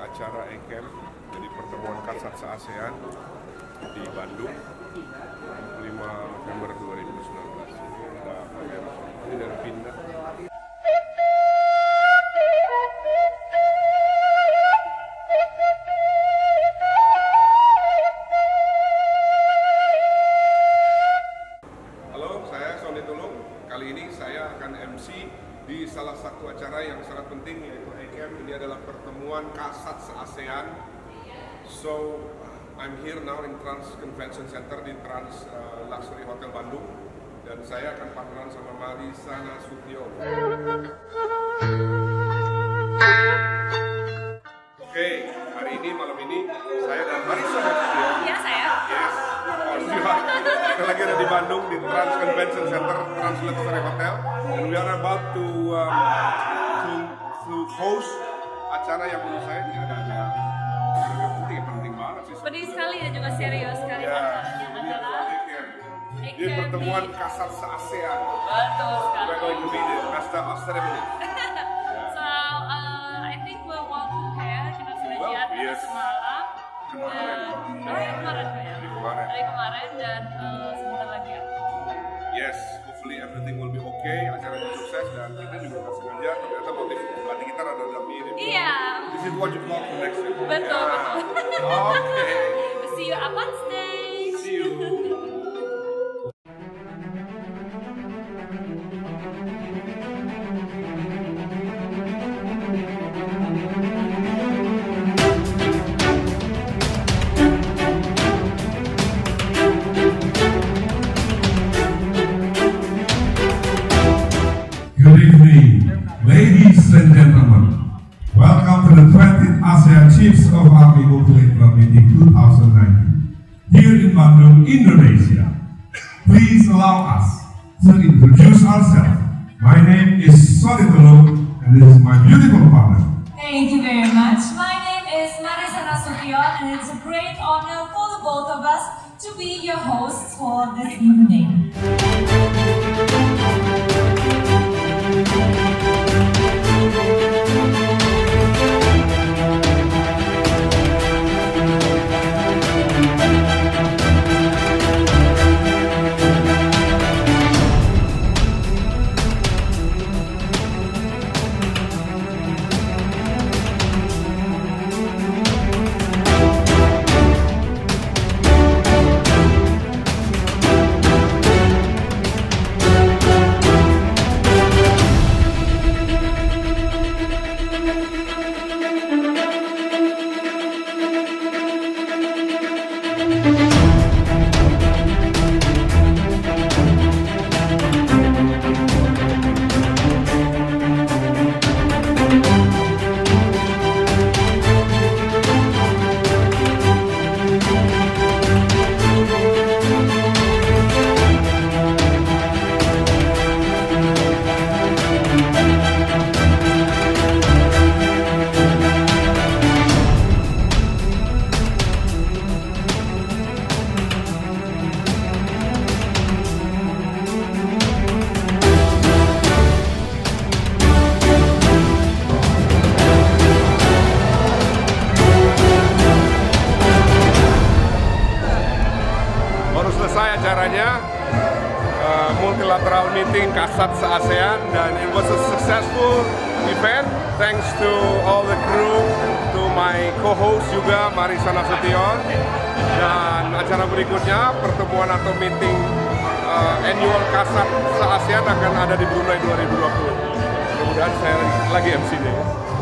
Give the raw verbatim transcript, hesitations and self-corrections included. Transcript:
acara A C A M M, jadi pertemuan KASAD Se-Asean di Bandung, lima November dua ribu sembilan belas. Ada kamera, ini dari pindah. Halo, saya Sonny Tulung. Kali ini saya akan M C di salah satu acara yang sangat penting, yaitu A C A M M. Ini adalah pertemuan KASAD Se-Asean. So, I'm here now in Trans Convention Center di Trans uh, Luxury Hotel Bandung, dan saya akan partneran sama Marissa Nasution. Oke, okay, hari ini malam ini saya dan Marissa Nasution. Iya saya. Yes. Kita lagi ada di Bandung di Trans Convention Center, Trans Luxury Hotel, and we are about to um, to, to host acara yang menurut saya ini ada acara penting, penting banget sih. Penting sekali dan juga serius sekali. Ya, acaranya adalah di pertemuan KASAD Se-Asean. Betul sekali. We're going to be the master of ceremony. So uh, I think we want to care, kita sudah Well, lihat yes. semalam. Kemarin. Dan, oh ya kemarin ya. Dari kemarin. Dari kemarin dan uh, sebentar lagi ya. Yes, hopefully everything will be okay. Acaranya sukses dan kita juga nggak sengaja ternyata motif batik kita rada mirip. Iya. This is what you call connection. Betul Yeah. betul. Oke. See you up on stage. See you. Good evening, ladies and gentlemen. Welcome to the twentieth ASEAN Chiefs of Army Multilateral Meeting two thousand nineteen, here in Bandung, Indonesia. Please allow us to introduce ourselves. My name is Sonny Tulung, and this is my beautiful partner. Thank you very much. My name is Marissa Nasution, and it's a great honor for the both of us to be your hosts for this evening. Acaranya uh, Multilateral Meeting KASAD Se-Asean, dan it was a successful event thanks to all the crew, to my co-host juga Marissa Nasution. Dan acara berikutnya, pertemuan atau meeting uh, annual KASAD Se-Asean akan ada di Brunei dua ribu dua puluh. Mudah-mudahan saya lagi M C-nya.